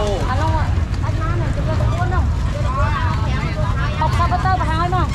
alo ạ anh má này chúng ta có cuốn không học sao bắt tơ mà hai mà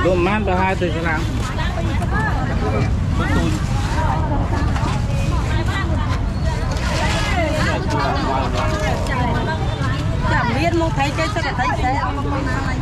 Luôn man và hai từ sẽ làm. Chẳng biết một thấy cái sẽ thấy sẽ ăn con này.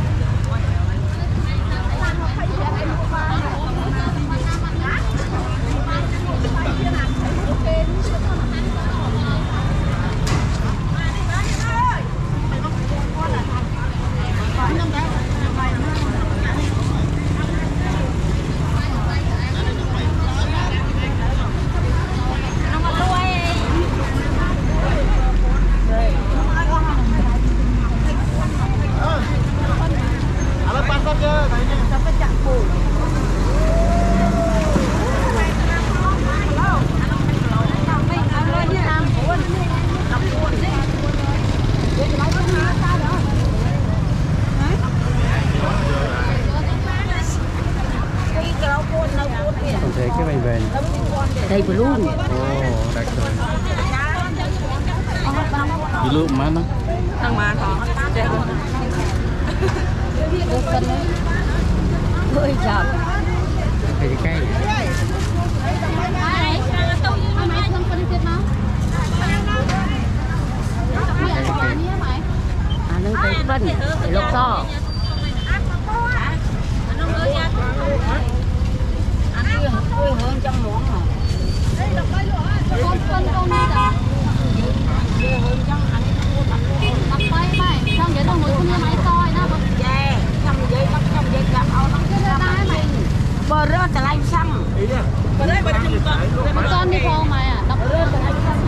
Thấy cái này về đây vừa luôn. Đặc rồi. Đi luôn mà nó. Thằng mà họ. Ôi trời. Cái cây. Nâng cái phân để lột to. Quê hơn trong món hả? Con phân con đi đâu? Quê hơn trong anh tập bay mày, trong vậy đâu muốn con máy soi nó. Dạ, trong vậy chậm ao nó cái đá mày. Bờ rớt là lanh xăng. Bờ đấy bờ con đi phong mày à, đập rớt là lanh xăng.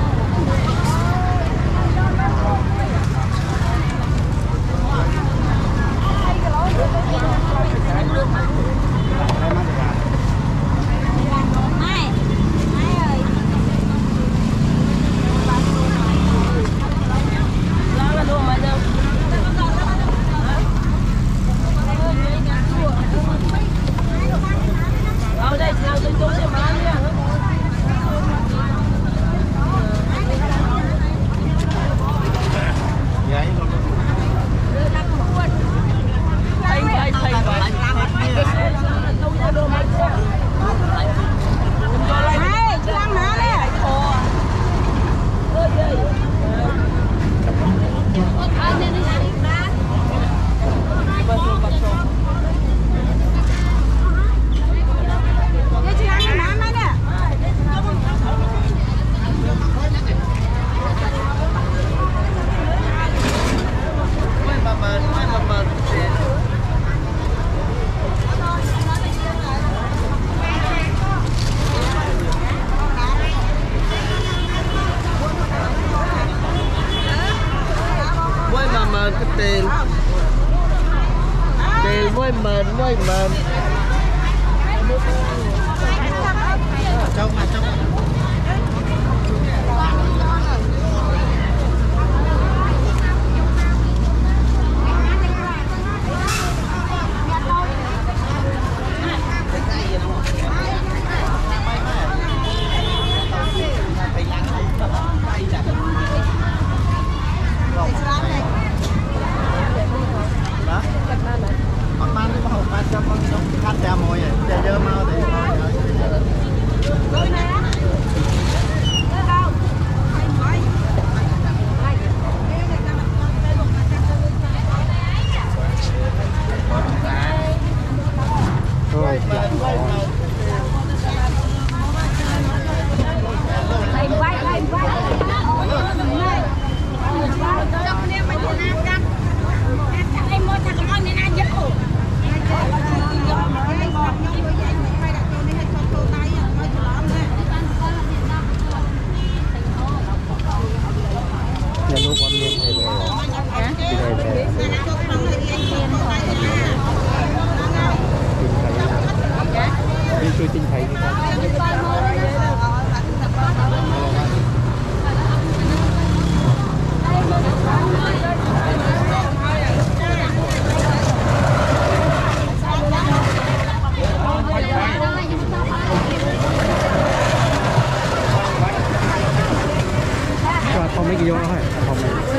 Quay mền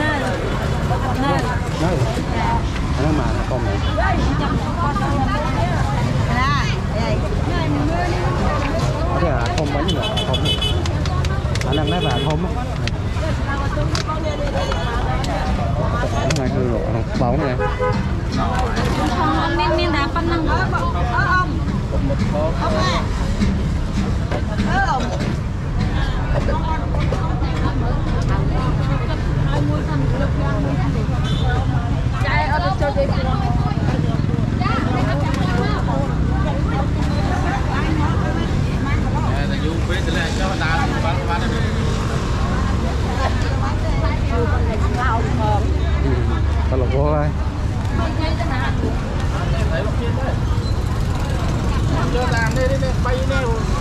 Nó mà không này. cái thôm bánh nữa thôm anh em nói là thôm á nàyคือbóng này nên đá phân năng tao lộc vô đây đưa làm đi bay đi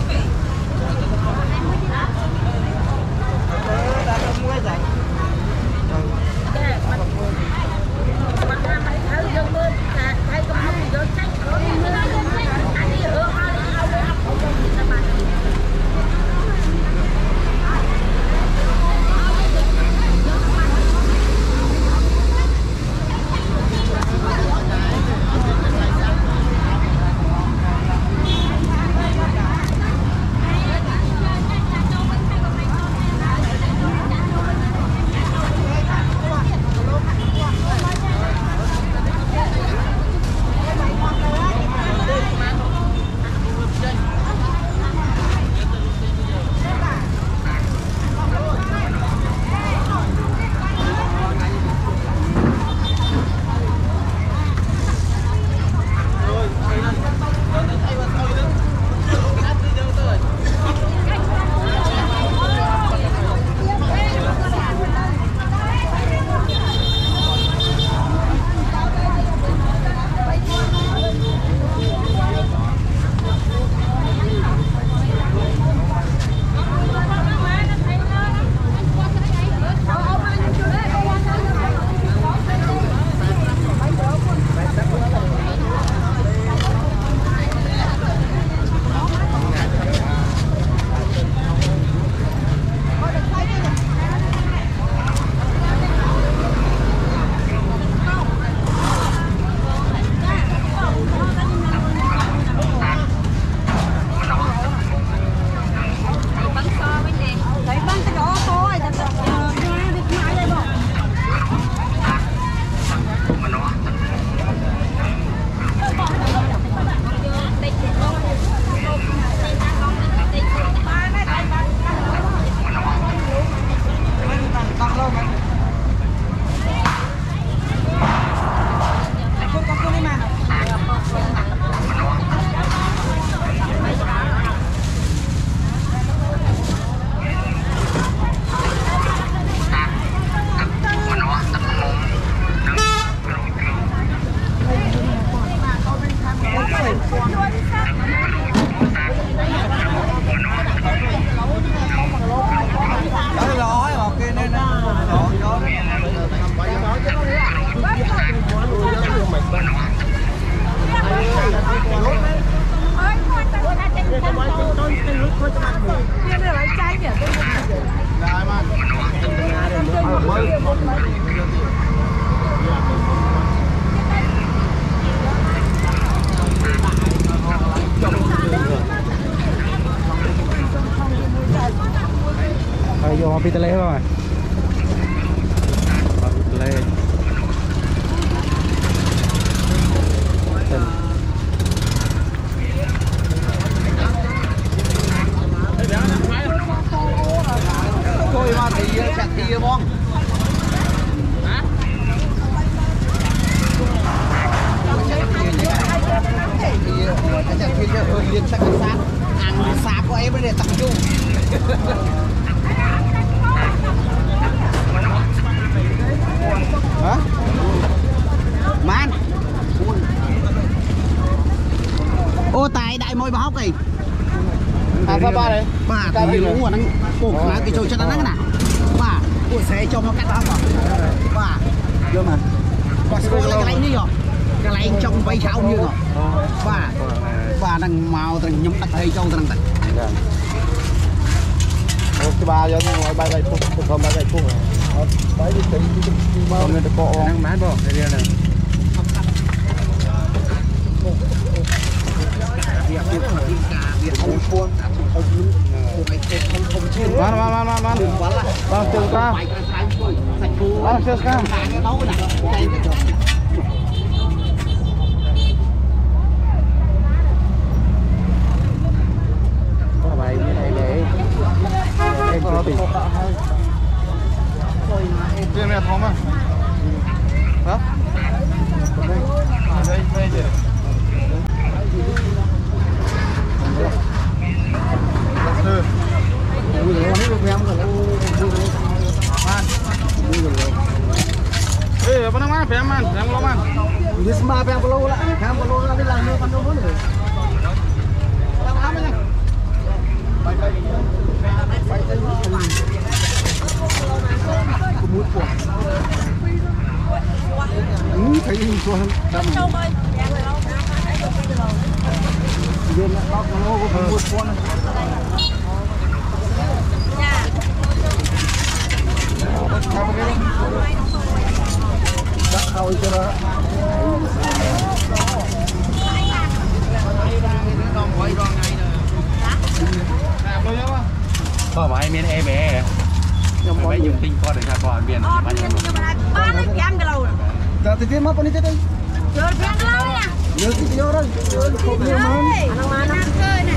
vô pita lê không à lê thôi mà thì chặt thì bong chặt thì liên sắc sát ăn sát của em để tập trung hả man ô tài đại môi bà hóc kì ba đấy bà thì lũ ở năng cổ khá cái trâu chân nó nè bà của xe cho nó cắt hóc à bà chưa mà bà sẽ có cái lạnh đi rồi cái lạnh trong váy cháo như rồi bà đang màu đang nhắm đặt hay trâu đang đặt cái ba cho ngoài ba phút không ba phút đấy thì bao người ta cọ đang mát bỏ đây này việc ông cuốn cái đấu nè đây được rồi có bài như này để em chưa tìm riêng này thom à hả đây đây đây eh, apa nama? Peman, yang loman. Di sembah yang perlu lah, yang perlu lah di lantai pandu pun. Apa namanya? Kebut puas. Thấy hình xuân. Dia nak kau kalau kebut puas. có mà ai miền e bé mấy dùng tinh con để ra còn miền ba mươi trăm cái lầu Dah tu dia apa ni tadi? jual yang cái lầu nè Dia tu dia orang. Kau dia mana? anak mana ke nè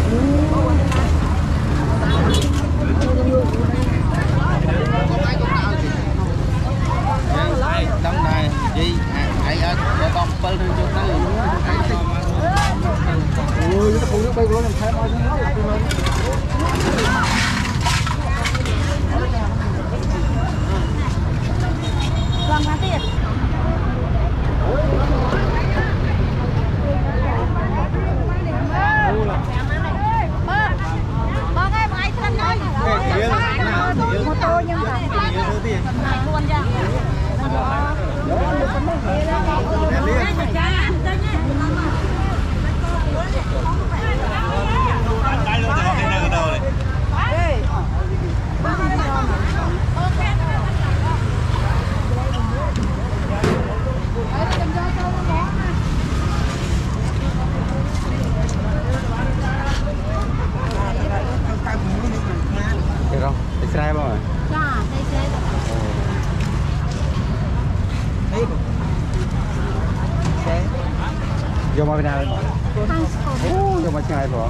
trong này gì ai ở để con pel cho tới Ôi, nó phụ nước bay luôn làm thay mai vâng hả tiền bác ơi ai thân ơi mô tô nhưng mà luôn ra được không? Để xe bao rồi? dạ đây vô mà bên nào lên? Vô mà chơi bỏ.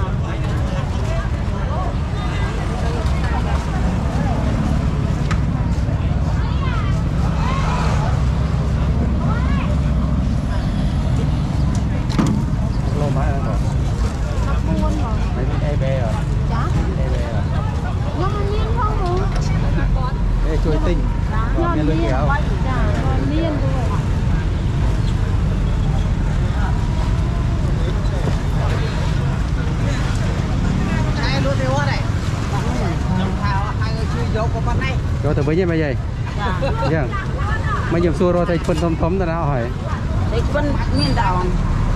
Lô má lên rồi. Mấy cái e bè rồi. E bè rồi. nó nhiên không đúng Ê, chui tinh. Còn nhân lưới kéo. nhiên rồi Hai luôn đi qua đây. Hai người chưa vô của con này. Rồi từ với như bây giờ. Dạ. Mấy nhầm xua rồi thấy phân thấm thấm ta nào hỏi. đấy phân miền đảo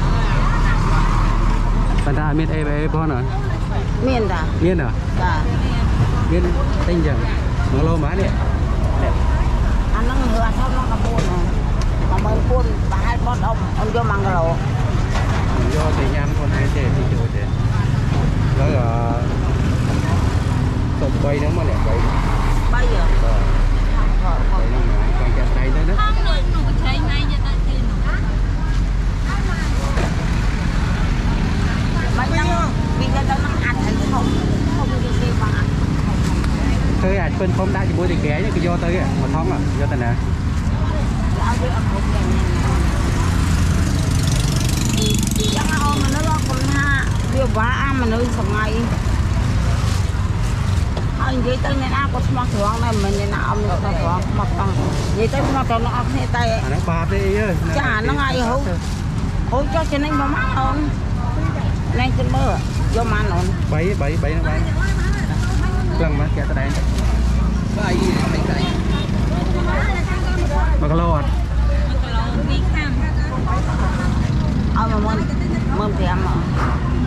Bạn ta miền e bè bao nữa? miền đảo Miền à? dạ Miền tinh chẳng. Nó lâu má nè. anh nó ngựa sao nó buồn rồi mà mới buồn bà hai con ông cho mang rồi Do thời gian con hai trẻ thì chịu thế. Đó là sộp quay nữa mà lại quay. bây giờ Quay nó mà quay chân tay nữa đó. bây giờ tao nó ăn thì không đi xem mà ăn Thôi à, bên không đã chỉ mua tiền ghé chứ cái do tới mà thóng à, do tình à. chẳng ôm mà nó lo con ha điều quá mà nó sống ngày anh vậy tới nên ăn có smart thường này mình nên ăn được cái đó mà bằng vậy tới smart nó ăn hết tay À nó ba đi ơi. chả nó ngày hú cho cho nên mà mắc hơn nên trên mưa vô mà nó Bảy nó bay. Lần mà kẹt tới đây. Cái gì đây? Mà có lâu à? mà mình thì ăn